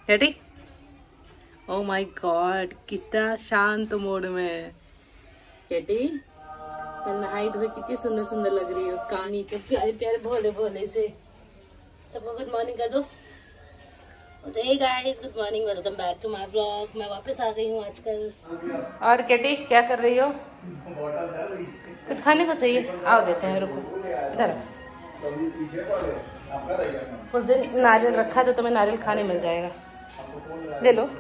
Ready? Oh my God, कितना शांत mode में है। बेटी कल नहाई धोई कितनी सुंदर सुंदर लग रही हो, कानी जो प्यारे प्यारे भोले भोले से। सबको गुड मॉर्निंग कर दो। Hey guys, good morning, welcome back to my blog. मैं वापस आ गई हूँ आजकल। और केटी क्या कर रही हो? कुछ खाने को चाहिए? आओ देते हैं, रुको इधर। उस दिन नारियल रखा तो तुम्हें नारियल खाने मिल जाएगा, ले लो।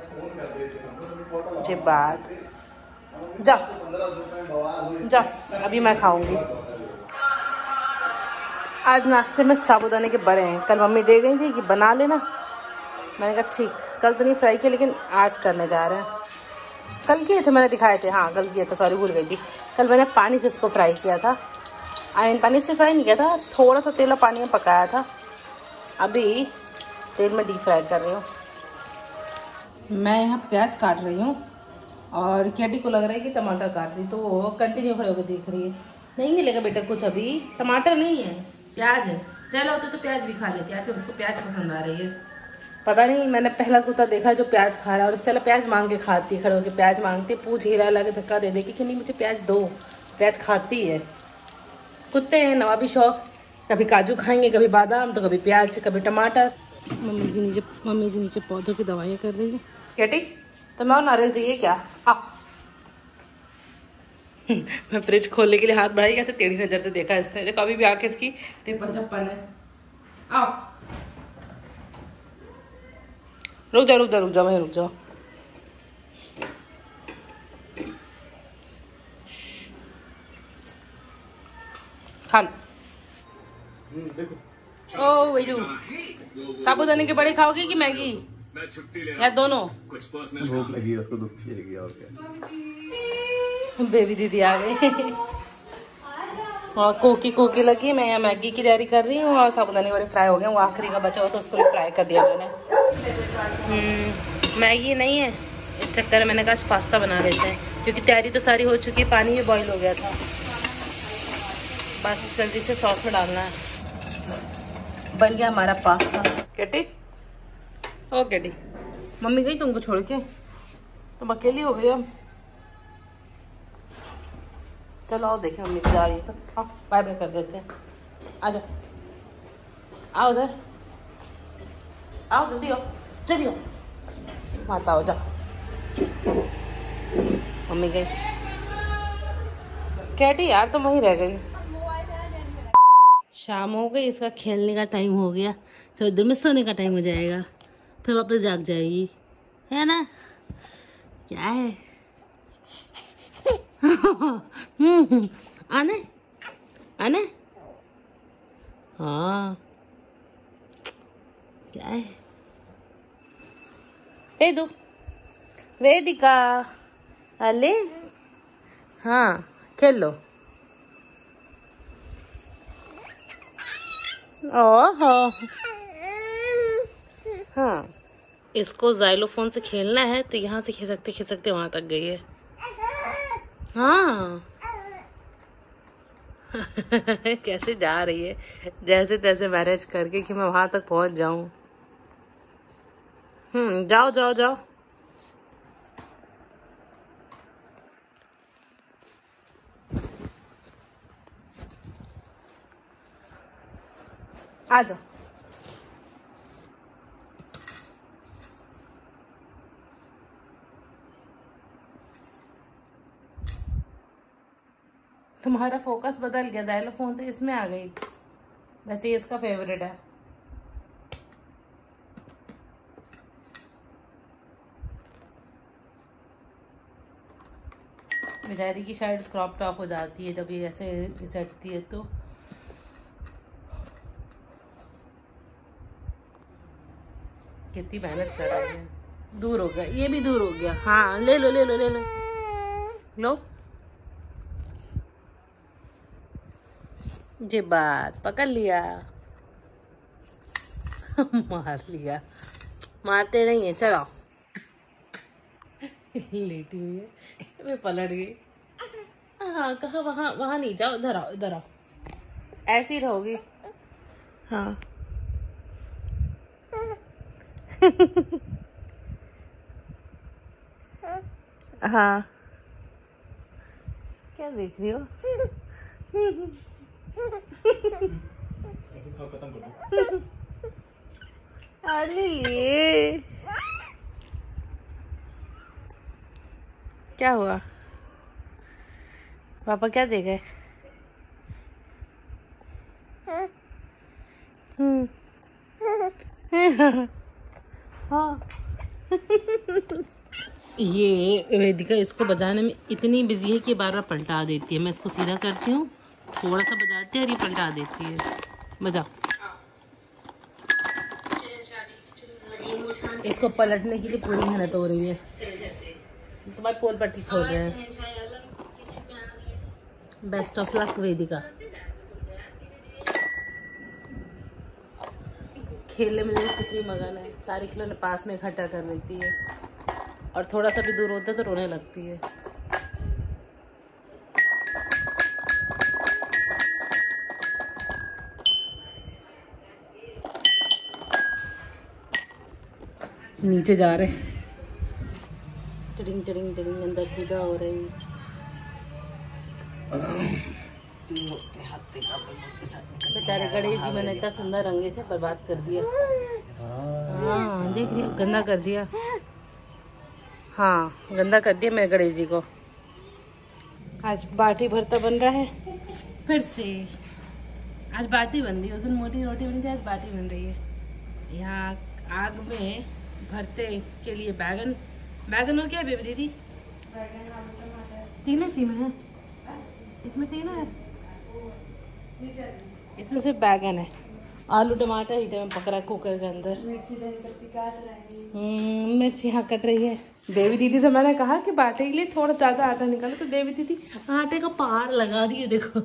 जी बात, जाओ जाओ, अभी मैं खाऊंगी। आज नाश्ते में साबूदाने के बड़े हैं। कल मम्मी दे गई थी कि बना लेना, मैंने कहा ठीक। कल तो नहीं फ्राई किए, लेकिन आज करने जा रहे हैं। कल किए थे, मैंने दिखाए थे। हाँ कल किए थे, सॉरी भूल गई थी। कल मैंने पानी से इसको फ्राई किया था। पानी से फ्राई नहीं किया था, थोड़ा सा तेल और पानी में पकाया था। अभी तेल में डीप फ्राई कर रही हूँ। मैं यहाँ प्याज काट रही हूँ और केटी को लग रहा है कि टमाटर काट रही, तो वो कंटिन्यू खड़े होकर देख रही है। नहीं मिलेगा बेटा कुछ, अभी टमाटर नहीं है, प्याज है। स्टेला होता तो प्याज भी खा लेती, आजकल उसको प्याज पसंद आ रही है। पता नहीं, मैंने पहला कुत्ता देखा जो प्याज खा रहा है। और स्टेला प्याज मांग के खाती है, खड़े होकर प्याज मांगती, पूछ हिला ला के धक्का दे देगी कि नहीं मुझे प्याज दो। प्याज खाती है। कुत्ते हैं नवाबी शौक, कभी काजू खाएंगे, कभी बादाम, तो कभी प्याज, कभी टमाटर। मम्मी जी नीचे पौधों की दवाइयाँ कर रही है। केटी तुम्हें और नारियल चाहिए क्या? आओ। मैं फ्रिज खोलने के लिए हाथ बढ़ाई, कैसे टेढ़ी नजर से देखा इसने। देखो अभी भी आके इसकी टिप्पण है। आओ, रुक जाओ वहीं रुक जाओ। खा लो। ओ वही साबूदाने के बड़े खाओगे कि मैगी या दोनों? भूख लगी है उसको, दुख लगी और क्या। बेबी दीदी आ गई और कोकी लगी। मैं यहाँ मैगी की तैयारी कर रही हूँ और साबूदाने बड़े फ्राई हो गए। वो आखिरी का बचा हुआ तो उसको भी फ्राई कर दिया मैंने। मैगी नहीं है, इस चक्कर में मैंने कहा आज पास्ता बना लेते हैं, क्योंकि तैयारी तो सारी हो चुकी है। पानी भी बॉईल हो गया था, बस जल्दी से सॉस में डालना है। बन गया हमारा पास्ता। केटी ओ केटी, मम्मी गई तुमको छोड़ के, तुम अकेली हो गई अब। चलो आओ, देखें मम्मी जा रही है तो आओ बाय बाय कर देते हैं। आ जाओ, आओ उधर आओ, जल्दी आओ, जल्दी आओ, माता आओ, जाओ। मम्मी गई। केटी यार तुम वहीं रह गई। शाम हो गई, इसका खेलने का टाइम हो गया, थोड़ी देर में सोने का टाइम हो जाएगा, फिर वापस जाग जाएगी, है ना? क्या है? आने आने, हाँ क्या है? वेदिका अले, हाँ खेल लो। ओहो, हाँ इसको जाइलोफोन से खेलना है तो यहाँ से खिसकते खिसकते वहां तक गई है। हाँ कैसे जा रही है, जैसे तैसे मैनेज करके कि मैं वहां तक पहुंच जाऊं। जाओ जाओ जाओ। आ जाओ। तुम्हारा फोकस बदल गया, जाइलोफोन से इसमें आ गई। वैसे इसका फेवरेट है। बेचारी की शर्ट क्रॉप टॉप हो जाती है जब ये ऐसे घिसटती है तो। कितनी मेहनत कर रही है। दूर हो गया, ये भी दूर हो गया। हाँ ले लो ले लो ले लो लो। जी बात, पकड़ लिया। मार लिया, मारते नहीं है। चलो लेटी हुई है, मैं पलट गई। हाँ कहाँ, वहाँ वहाँ नहीं जाओ, इधर आओ इधर आओ, ऐसी रहोगी। हाँ हाँ क्या देख रही हो? खत्म कर दो। अरे क्या हुआ? पापा क्या दे गए? हाँ। ये वेदिका इसको बजाने में इतनी बिजी है कि बार बार पलटा देती है। मैं इसको सीधा करती हूँ, थोड़ा सा बजाती है और ये पलटा देती है। बजा। इसको पलटने के लिए पूरी मेहनत हो रही है। तुम्हारे पोल पट्टी खोल रहे हैं। Best of luck Vedika. खेलने में देखो कितनी मगन है, सारे खिलौने पास में इकट्ठा कर लेती है और थोड़ा सा भी दूर होता है तो रोने लगती है। नीचे जा रहे हैं। टिडिंग टिडिंग टिडिंग, अंदर पूजा हो रही। बेचारे गणेश जी मैंने इतना सुंदर रंगे थे, बर्बाद कर दिया। हाँ देख रही हो, गंदा कर दिया। हाँ गंदा कर दिया मेरे गणेश जी को। आज बाटी भरता बन रहा है फिर से। आज बाटी बन रही है, उस दिन मोटी रोटी बनी थी, आज बाटी बन रही है। यहाँ आग में भरते के लिए बैगन। बैगन और क्या है बेबी दीदी? तीनों सी में है, इसमें तीनों है। इसमें सिर्फ बैगन है, आलू टमाटर ही में पक रहा है कुकर के अंदर। मिर्ची यहाँ कट रही है। देवी दीदी से मैंने कहा कि बाटे के लिए थोड़ा ज़्यादा आटा निकालो, तो देवी दीदी आटे का पहाड़ लगा दिए। देखो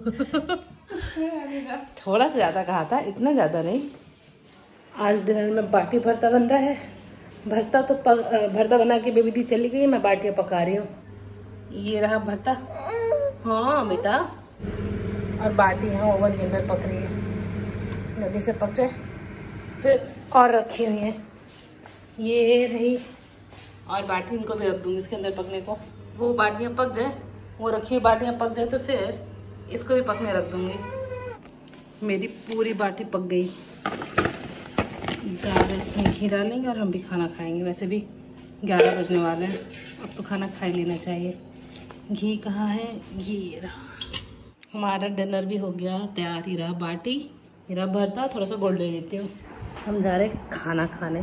थोड़ा सा ज़्यादा कहा था, इतना ज़्यादा नहीं। आज डिनर में बाटी भरता बन रहा है। भरता तो भरता बना के बेबी दी चली गई, मैं बाटियाँ पका रही हूँ। ये रहा भरता। हाँ बेटा, और बाटी यहाँ ओवन के अंदर पक रही है, जल्दी से पक जाए। फिर और रखी हुई है, ये रही और बाटी इनको भी रख दूँगी इसके अंदर पकने को। वो बाटियाँ पक जाए, वो रखी हुई बाटियाँ पक जाए तो फिर इसको भी पकने रख दूँगी। मेरी पूरी बाटी पक गई। ज़्यादा इसमें घी डालेंगे और हम भी खाना खाएंगे। वैसे भी 11 बजने वाले हैं, अब तो खाना खा ही लेना चाहिए। घी कहाँ है? घी ये रहा। हमारा डिनर भी हो गया तैयार। ही रहा बाटी, मेरा भरता, थोड़ा सा गोल ले लेती हूँ। हम जा रहे खाना खाने।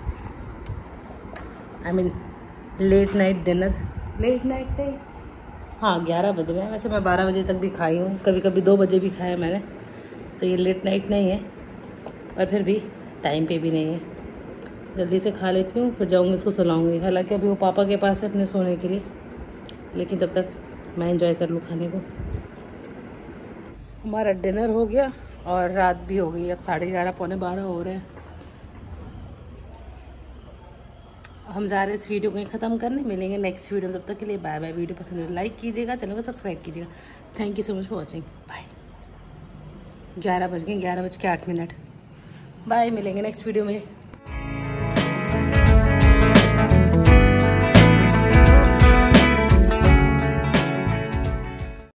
I mean late night dinner. Late night नहीं, हाँ 11 बज रहे हैं। वैसे मैं 12 बजे तक भी खाई हूँ, कभी कभी 2 बजे भी खाया मैंने, तो ये लेट नाइट नहीं है और फिर भी टाइम पे भी नहीं है। जल्दी से खा लेती हूँ, फिर जाऊँगी इसको सुलाऊँगी। हालांकि अभी वो पापा के पास है अपने सोने के लिए, लेकिन तब तक मैं एंजॉय कर लूँ खाने को। हमारा डिनर हो गया और रात भी हो गई। अब 11:30 पौने 12 हो रहे हैं। हम जा रहे हैं इस वीडियो को ही ख़त्म करने। मिलेंगे नेक्स्ट वीडियो में, तब तक के लिए बाय बाय। वीडियो पसंद है लाइक कीजिएगा, चैनल को सब्सक्राइब कीजिएगा। Thank you so much for watching. Bye. 11 बज गए, 11:08 बाय। मिलेंगे नेक्स्ट वीडियो में।